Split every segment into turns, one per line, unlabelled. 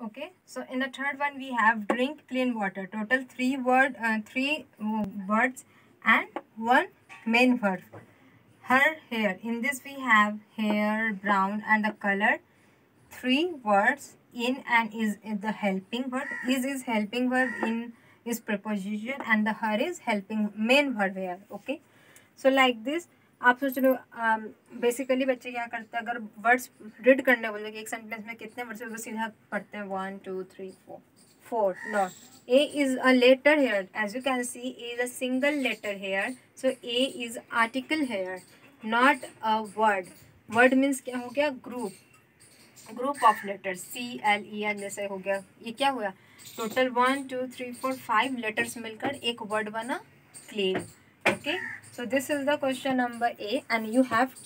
Okay, so in the third one we have drink clean water. Total three words and one main verb. Her hair. In this we have hair, brown, and the color. Three words. In and is the helping verb. Is helping verb. In is preposition, and the her is helping main verb here. Okay, so like this आप सोच लो basically बच्चे क्या करते हैं, अगर words read करने बोलते हैं कि एक सेंटेंस में कितने वर्ड्स वो सीधा पढ़ते हैं 1 2 3 4 4 not A is a letter here as you can see A is a single letter here so A is article here not a word word means क्या हो गया group of letters C L E N जैसे हो गया ये क्या हुआ total 1 2 3 4 5 letters मिलकर एक वर्ड बना clean okay so this is the question number A and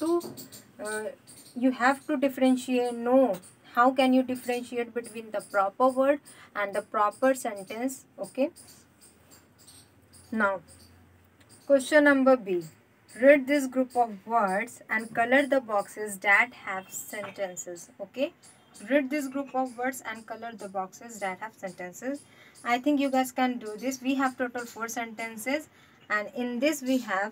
you have to differentiate know how can you differentiate between the proper word and the proper sentence okay now question number B read this group of words and color the boxes that have sentences okay read this group of words and color the boxes that have sentences I think you guys can do this we have total 4 sentences and in this we have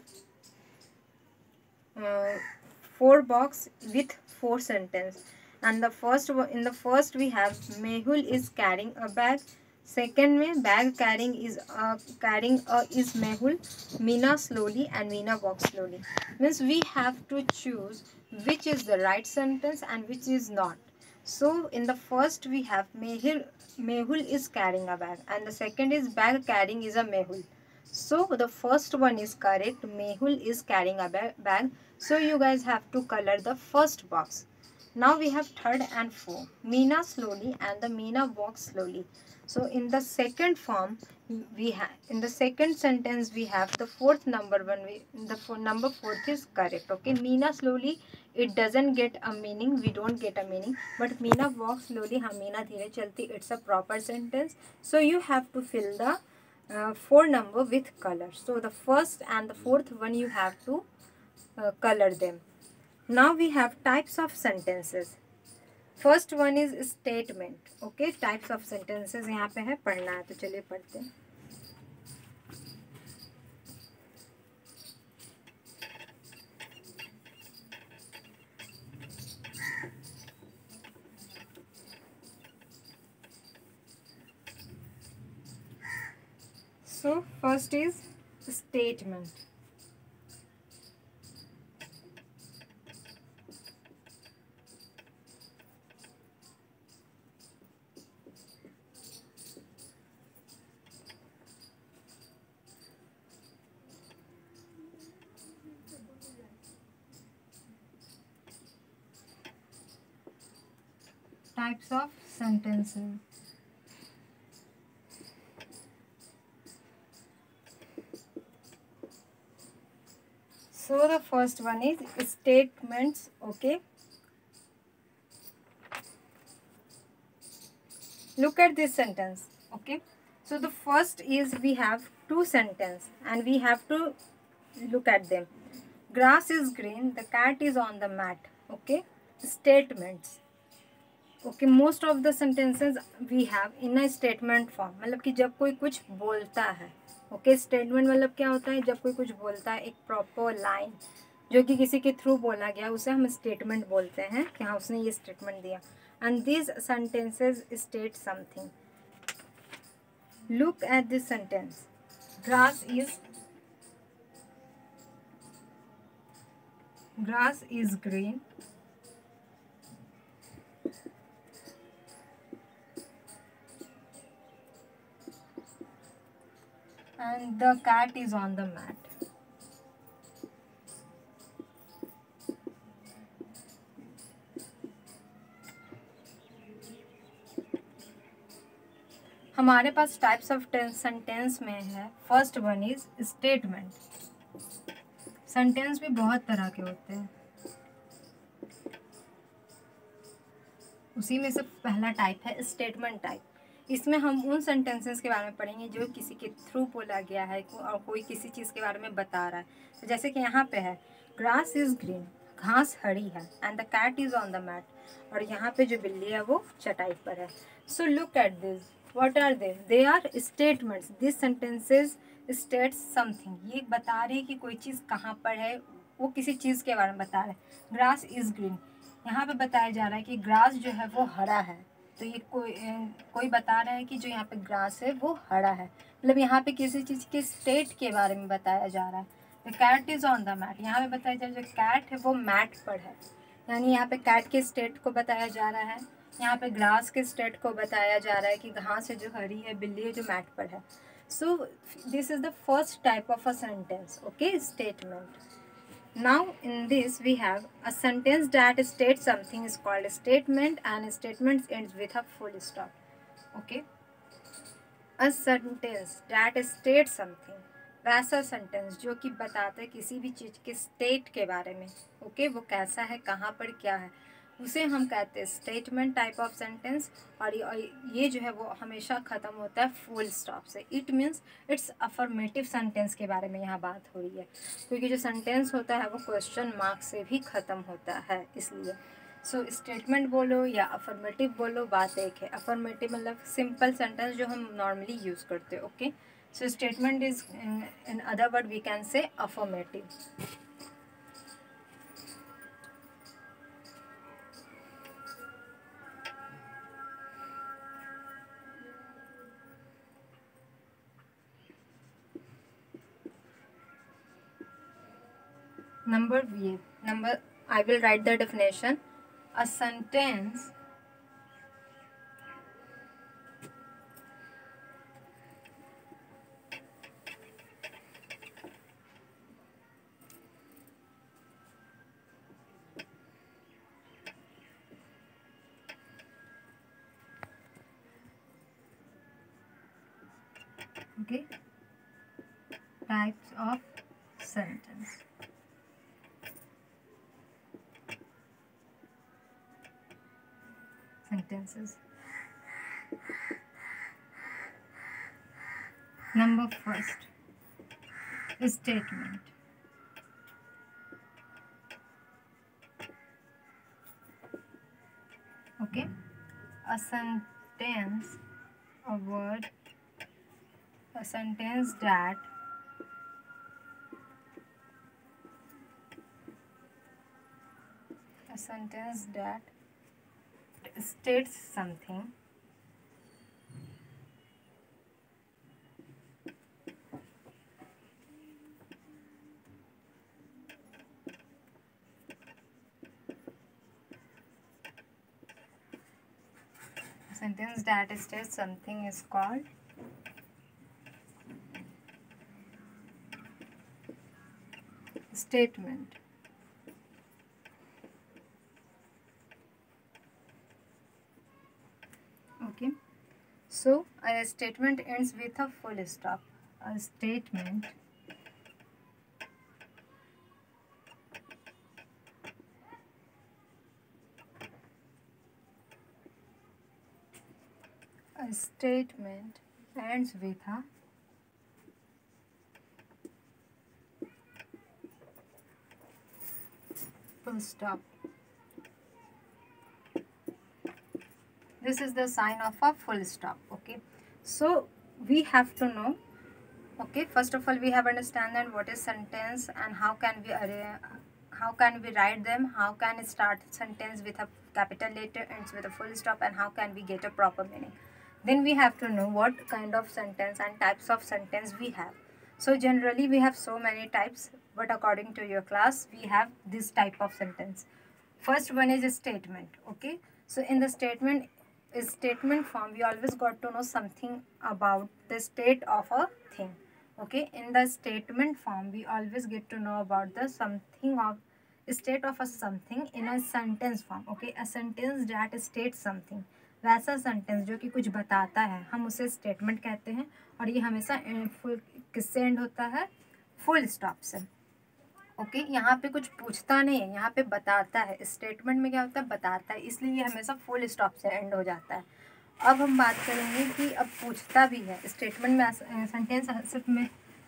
4 box with 4 sentence and in the first we have Mehul is carrying a bag second में bag carrying is Mehul Meena slowly and Meena walks slowly means we have to choose which is the right sentence and which is not so in the first we have Mehul is carrying a bag and the second is bag carrying is a Mehul so the first one is correct Mehul is carrying a bag so you guys have to color the first box now we have third and fourth Meena slowly and the Meena walks slowly so in the second form we have in the second sentence we have the fourth number number fourth is correct okay Meena slowly it doesn't get a meaning we don't get a meaning but Meena walks slowly हाँ मीना धीरे चलती it's a proper sentence so you have to fill the 4 number with color so the first and the fourth one you have to color them now we have types of sentences first one is statement okay types of sentences यहाँ पे है पढ़ना है तो चलिए पढ़ते हैं so first is statement types of sentences so the first one is statements okay look at this sentence okay so the first is we have 2 sentences and we have to look at them grass is green the cat is on the mat okay statements okay most of the sentences we have in a statement form मतलब कि जब कोई कुछ बोलता है okay statement मतलब क्या होता है जब कोई कुछ बोलता है एक proper line जो कि किसी के थ्रू बोला गया उसे हम statement बोलते हैं कि हाँ उसने ये statement दिया and these sentences state something look at this sentence grass is green and the cat is on the mat हमारे पास टाइप्स ऑफ सेंटेंस में है first one is statement sentence भी बहुत तरह के होते हैं उसी में से पहला टाइप है स्टेटमेंट टाइप इसमें हम उन सेंटेंसेस के बारे में पढ़ेंगे जो किसी के थ्रू बोला गया है और कोई किसी चीज़ के बारे में बता रहा है तो जैसे कि यहाँ पे है ग्रास इज ग्रीन घास हरी है and the cat is on the mat और यहाँ पे जो बिल्ली है वो चटाई पर है। So look at this, what are they are statements, this sentences states something. ये बता रही है कि कोई चीज़ कहाँ पर है, वो किसी चीज़ के बारे में बता रहे हैं। ग्रास इज ग्रीन, यहाँ पे बताया जा रहा है कि ग्रास जो है वो हरा है। तो ये कोई बता रहा है कि जो यहाँ पे ग्रास है वो हरा है, मतलब यहाँ पे किसी चीज़ के स्टेट के बारे में बताया जा रहा है। The cat is on the mat, यहाँ पे बताया जा रहा है जो कैट है वो मैट पर है, यानी यहाँ पे कैट के स्टेट को बताया जा रहा है। यहाँ पे ग्रास के स्टेट को बताया जा रहा है कि घास है जो हरी है, बिल्ली है जो मैट पर है। So this is the first type of a sentence, okay, statement. Now in this we have a sentence that states something is called a statement, and a statement ends with a full stop. Okay, a sentence that states something, वैसा sentence जो कि बताता है किसी भी चीज़ के state के बारे में, ओके, वो कैसा है, कहाँ पर क्या है, उसे हम कहते हैं स्टेटमेंट टाइप ऑफ सेंटेंस। और ये जो है वो हमेशा ख़त्म होता है फुल स्टॉप से। It means it's affirmative sentence के बारे में यहाँ बात हो रही है, क्योंकि जो सेंटेंस होता है वो क्वेश्चन मार्क से भी ख़त्म होता है, इसलिए। सो स्टेटमेंट बोलो या अफर्मेटिव बोलो, बात एक है। अफर्मेटिव मतलब सिंपल सेंटेंस जो हम नॉर्मली यूज़ करते हैं, okay. So statement is in other word we can say affirmative. Number I will write the definition. A sentence okay, types of sentence. Sentences. Number first, statement. Okay, a sentence, a word, a sentence that states something is called statement. Okay, so a statement ends with a full stop. A statement ends with a full stop. This is the sign of a full stop. Okay, so we have to know, okay, first of all we have understand that what is sentence and how can we write them, how can it start sentence with a capital letter, ends with a full stop, and how can we get a proper meaning. Then we have to know what kind of sentence and types of sentence we have. So generally we have so many types, but according to your class we have this type of sentence. First one is a statement. Okay, so in the statement form we always got to know something about the state of a thing. Okay, in the statement form we always get to know about the something of state of a something in a sentence form. Okay, a sentence that states something, वैसा sentence जो कि कुछ बताता है हम उसे statement कहते हैं, और ये हमेशा फुल किससे एंड होता है, फुल स्टॉप से. ओके, यहाँ पे कुछ पूछता नहीं है, यहाँ पे बताता है. स्टेटमेंट में क्या होता है, बताता है, इसलिए ये हमेशा फुल स्टॉप से एंड हो जाता है. अब हम बात करेंगे कि अब पूछता भी है. स्टेटमेंट में सेंटेंस सिर्फ में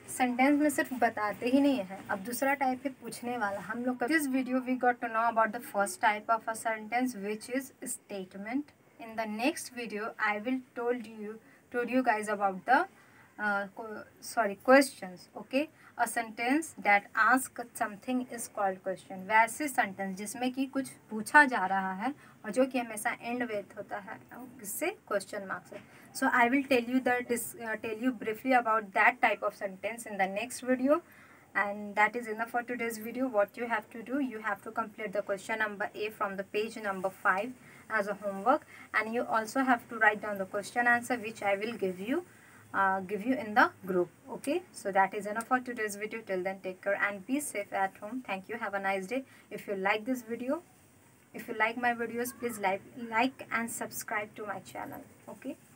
सेंटेंस में सिर्फ बताते ही नहीं है, अब दूसरा टाइप है पूछने वाला हम लोग। This video we got to know about the first type of a sentence which is statement. In the next video I will told you guys about the questions. Okay, a sentence that ask something is called question. वैसे sentence जिसमें कि कुछ पूछा जा रहा है और जो कि हमेशा एंड विथ होता है किससे, क्वेश्चन मार्क से. So I will tell you briefly about that type of sentence in the next video. And that is enough for today's video. What you have to do, you have to complete the question number A from the page number 5 as a homework, and you also have to write down the question answer which I will give you in the group. Okay, so that is enough for today's video. Till then, take care and be safe at home. Thank you. Have a nice day. If you like this video, if you like my videos, please like and subscribe to my channel. Okay.